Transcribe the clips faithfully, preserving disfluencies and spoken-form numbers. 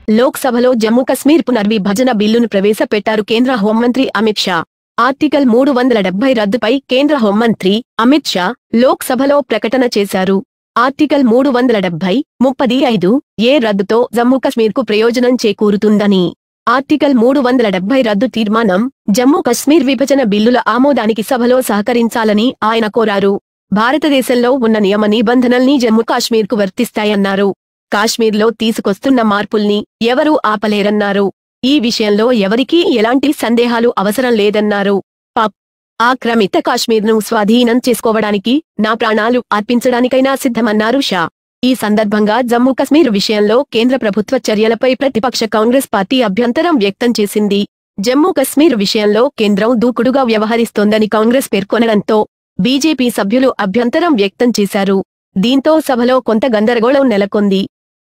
లోక్సభలో జమ్మూ కశ్మీర్ పునర్విభజన బిల్లును ప్రవేశపెట్టారు కేంద్ర హోంమంత్రి అమిత్ షా. ఆర్టికల్ మూడు వందల డెబ్బై రద్దుపై కేంద్ర హోంమంత్రి అమిత్ షా లోక్సభలో ప్రకటన చేశారు. ఆర్టికల్ మూడు వందల డెబ్బై ముప్పది ఐదు ఏ రద్దుతో జమ్మూ కశ్మీర్కు ప్రయోజనం చేకూరుతుందని, ఆర్టికల్ మూడు వందల డెబ్బై రద్దు తీర్మానం జమ్మూ కశ్మీర్ విభజన బిల్లుల ఆమోదానికి సభలో సహకరించాలని ఆయన కోరారు. భారతదేశంలో ఉన్న నియమ నిబంధనల్ని జమ్మూ కాశ్మీర్కు వర్తిస్తాయన్నారు. కాశ్మీర్లో తీసుకొస్తున్న మార్పుల్ని ఎవరూ ఆపలేరన్నారు. ఈ విషయంలో ఎవరికీ ఎలాంటి సందేహాలు అవసరం లేదన్నారు. పాక్ ఆక్రమిత కాశ్మీర్ను స్వాధీనం చేసుకోవడానికి నా ప్రాణాలు అర్పించడానికైనా సిద్ధమన్నారు షా. ఈ సందర్భంగా జమ్మూ కశ్మీర్ విషయంలో కేంద్ర ప్రభుత్వ చర్యలపై ప్రతిపక్ష కాంగ్రెస్ పార్టీ అభ్యంతరం వ్యక్తం చేసింది. జమ్మూ కశ్మీర్ విషయంలో కేంద్రం దూకుడుగా వ్యవహరిస్తోందని కాంగ్రెస్ పేర్కొనడంతో బీజేపీ సభ్యులు అభ్యంతరం వ్యక్తం చేశారు. దీంతో సభలో కొంత గందరగోళం నెలకొంది.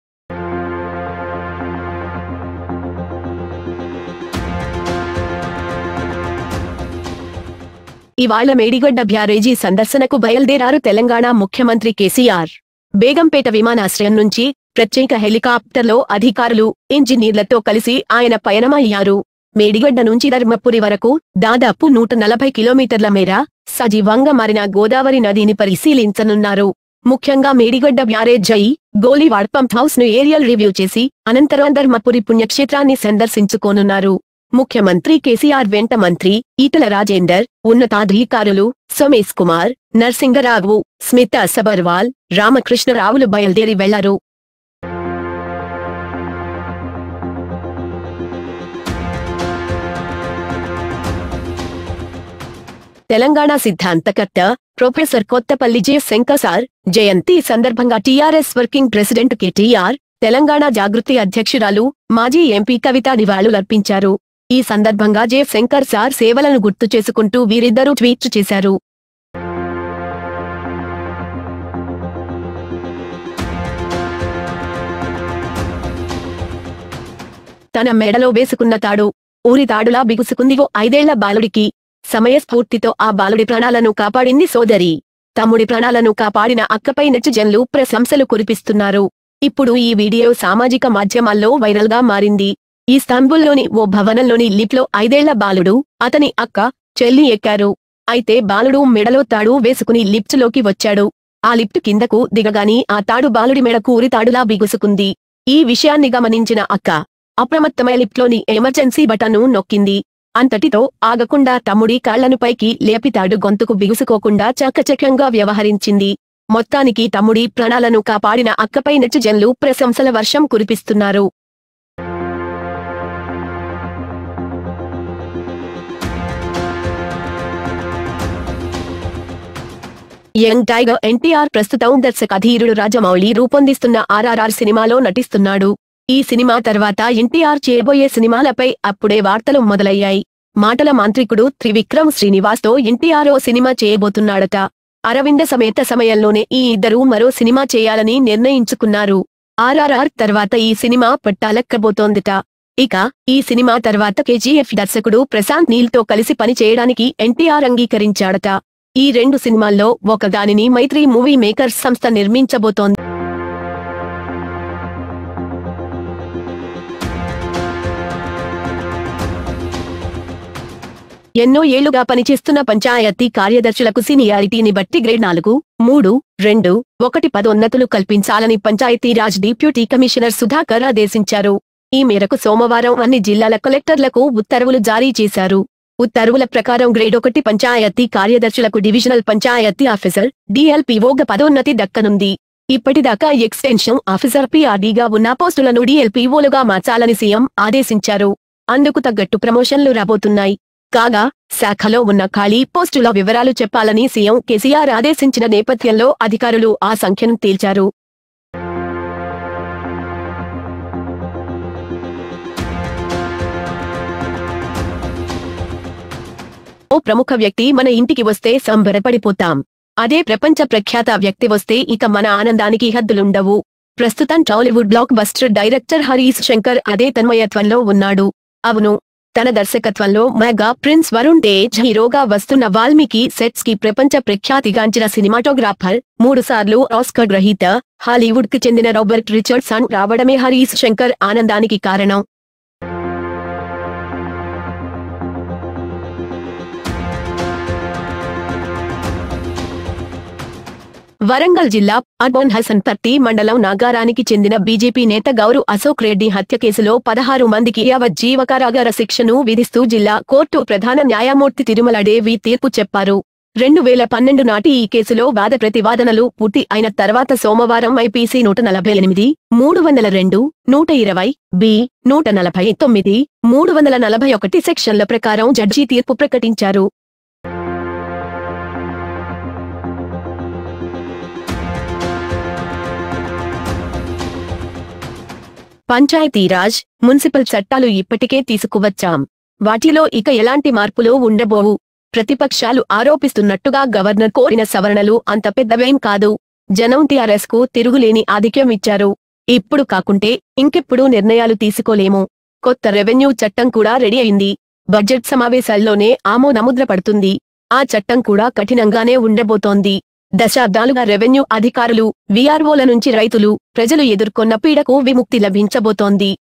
ఇవాళ మేడిగడ్డ బ్యారేజీ సందర్శనకు బయల్దేరారు తెలంగాణ ముఖ్యమంత్రి కేసీఆర్. బేగంపేట విమానాశ్రయం నుంచి ప్రత్యేక హెలికాప్టర్లో అధికారులు, ఇంజనీర్లతో కలిసి ఆయన పయనమయ్యారు. మేడిగడ్డ నుంచి ధర్మపురి వరకు దాదాపు నూట నలభై కిలోమీటర్ల మేర సజీవంగా మారిన గోదావరి నదిని పరిశీలించనున్నారు. ముఖ్యంగా Medigadda barrage, Golivad pump house ను ఏరియల్ రివ్యూ చేసి అనంతరం ధర్మపురి పుణ్యక్షేత్రాన్ని సందర్శించుకోనున్నారు. ముఖ్యమంత్రి కేసీఆర్ వెంట మంత్రి ఈటల రాజేందర్, ఉన్నతాధికారులు సోమేశ్ కుమార్, నర్సింగరావు, స్మిత సబర్వాల్, రామకృష్ణరావులు బయలుదేరి వెళ్లారు. తెలంగాణ సిద్ధాంతకర్త ప్రొఫెసర్ కొత్తపల్లి జయశంకర్ సార్ జయంతి సందర్భంగా TRS working president KTR, Telangana Jagruthi అధ్యక్షురాలు మాజీ ఎంపీ కవిత నివాళులర్పించారు. ఈ సందర్భంగా జయశంకర్ సార్ సేవలను గుర్తు చేసుకుంటూ వీరిద్దరూ ట్వీట్ చేశారు. తన మెడలో వేసుకున్న తాడు ఊరి తాడులా బిగుసుకుంది ఓ ఐదేళ్ల బాలుడికి. సమయస్ఫూర్తితో ఆ బాలుడి ప్రాణాలను కాపాడింది సోదరి. తమ్ముడి ప్రాణాలను కాపాడిన అక్కపై నెటిజన్లు ప్రశంసలు కురిపిస్తున్నారు. ఇప్పుడు ఈ వీడియో సామాజిక మాధ్యమాల్లో వైరల్ గా మారింది. ఇస్తాంబుల్లోని ఓ భవనంలోని లిఫ్ట్లో ఐదేళ్ల బాలుడు, అతని అక్క, చెల్లి ఎక్కారు. అయితే బాలుడు మెడలో తాడు వేసుకుని లిఫ్టులోకి వచ్చాడు. ఆ లిఫ్ట్ కిందకు దిగగాని ఆ తాడు బాలుడి మెడకు ఊరి తాడులా బిగుసుకుంది. ఈ విషయాన్ని గమనించిన అక్క అప్రమత్తమై లిఫ్ట్లోని ఎమర్జెన్సీ బటన్ను నొక్కింది. అంతటితో ఆగకుండా తమ్ముడి కాళ్లను పైకి లేపి తాడు గొంతుకు బిగుసుకోకుండా చాకచక్యంగా వ్యవహరించింది. మొత్తానికి తమ్ముడి ప్రాణాలను కాపాడిన అక్కపై నెటిజన్లు ప్రశంసల వర్షం కురిపిస్తున్నారు. యంగ్ టైగర్ ఎన్టీఆర్ ప్రస్తుతం దర్శకధీరుడు రాజమౌళి రూపొందిస్తున్న ఆర్ఆర్ఆర్ సినిమాలో నటిస్తున్నాడు. ఈ సినిమా తర్వాత ఎన్టీఆర్ చేయబోయే సినిమాలపై అప్పుడే వార్తలు మొదలయ్యాయి. మాటల మాంత్రికుడు త్రివిక్రమ్ శ్రీనివాస్ తో ఎన్టీఆర్ ఓ సినిమా చేయబోతున్నాడట. అరవింద సమేత సమయంలోనే ఈ ఇద్దరూ మరో సినిమా చేయాలని నిర్ణయించుకున్నారు. ఆర్ఆర్ఆర్ తర్వాత ఈ సినిమా పట్టాలెక్కబోతోందట. ఇక ఈ సినిమా తర్వాత కేజీఎఫ్ దర్శకుడు ప్రశాంత్ నీల్ తో కలిసి పని చేయడానికి ఎన్టీఆర్ అంగీకరించాడట. ఈ రెండు సినిమాల్లో ఒకదానిని మైత్రి మూవీ మేకర్స్ సంస్థ నిర్మించబోతోంది. ఎన్నో ఏళ్లుగా పనిచేస్తున్న పంచాయతీ కార్యదర్శులకు సీనియారిటీని బట్టి గ్రేడ్ నాలుగు, మూడు, రెండు, ఒకటి పదోన్నతులు కల్పించాలని పంచాయతీరాజ్ డిప్యూటీ కమిషనర్ సుధాకర్ ఆదేశించారు. ఈ మేరకు సోమవారం అన్ని జిల్లాల కలెక్టర్లకు ఉత్తర్వులు జారీ చేశారు. ఉత్తర్వుల ప్రకారం గ్రేడ్ ఒకటి పంచాయతీ కార్యదర్శులకు డివిజనల్ పంచాయతీ ఆఫీసర్ డిఎల్పీఓగా పదోన్నతి దక్కనుంది. ఇప్పటిదాకా ఎక్స్టెన్షన్ ఆఫీసర్ పీఆర్డీగా ఉన్న పోస్టులను డిఎల్పీఓలుగా మార్చాలని సీఎం ఆదేశించారు. అందుకు తగ్గట్టు ప్రమోషన్లు రాబోతున్నాయి. కాగా శాఖలో ఉన్న ఖాళీ పోస్టుల వివరాలు చెప్పాలని సీఎం కేసీఆర్ ఆదేశించిన నేపథ్యంలో అధికారులు ఆ సంఖ్యను తేల్చారు. ఓ ప్రముఖ వ్యక్తి మన ఇంటికి వస్తే సంబరపడిపోతాం. అదే ప్రపంచ ప్రఖ్యాత వ్యక్తి వస్తే ఇక మన ఆనందానికి హద్దులుండవు. ప్రస్తుతం Tollywood blockbuster director Harish Shankar అదే తన్మయత్వంలో ఉన్నాడు. అవును, తన దర్శకత్వంలో మెగా ప్రిన్స్ వరుణ్ తేజ్ హీరోగా వస్తున్న వాల్మీకి సెట్స్ కి ప్రపంచ ప్రఖ్యాతిగాంచిన సినిమాటోగ్రాఫర్, మూడుసార్లు ఆస్కర్ గ్రహీత, హాలీవుడ్ కి చెందిన రాబర్ట్ రిచర్డ్సన్ రావడమే హరీష్ శంకర్ ఆనందానికి కారణం. వరంగల్ జిల్లా అర్బన్ హసన్పర్తి మండలం నాగారానికి చెందిన బీజేపీ నేత గౌరు అశోక్ రెడ్డి హత్య కేసులో పదహారు మందికి యావజ్జీవ కారాగార శిక్షను విధిస్తూ జిల్లా కోర్టు ప్రధాన న్యాయమూర్తి తిరుమల దేవి తీర్పు చెప్పారు. రెండు వేల పన్నెండు నాటి ఈ కేసులో వాద ప్రతివాదనలు పూర్తి అయిన తర్వాత సోమవారం ఐపీసీ నూట నలభై ఎనిమిది, మూడు వందల రెండు, నూట ఇరవై, బి, నూట నలభై తొమ్మిది, మూడు వందల నలభై ఒకటి సెక్షన్ల ప్రకారం జడ్జి తీర్పు ప్రకటించారు. పంచాయతీరాజ్, మున్సిపల్ చట్టాలు ఇప్పటికే తీసుకువచ్చాం. వాటిలో ఇక ఎలాంటి మార్పులు ఉండబోవు. ప్రతిపక్షాలు ఆరోపిస్తున్నట్టుగా గవర్నర్ కోరిన సవరణలు అంత పెద్దవేం కాదు. జనం టీఆర్ఎస్ కు తిరుగులేని ఆధిక్యం ఇచ్చారు. ఇప్పుడు కాకుంటే ఇంకెప్పుడు నిర్ణయాలు తీసుకోలేము. కొత్త రెవెన్యూ చట్టం కూడా రెడీ అయింది. బడ్జెట్ సమావేశాల్లోనే ఆమోదముద్ర పడుతుంది. ఆ చట్టం కూడా కఠినంగానే ఉండబోతోంది. దశాబ్దాలుగా రెవెన్యూ అధికారులు, వీఆర్ఓల నుంచి రైతులు, ప్రజలు ఎదుర్కొన్న పీడకు విముక్తి లభించబోతోంది.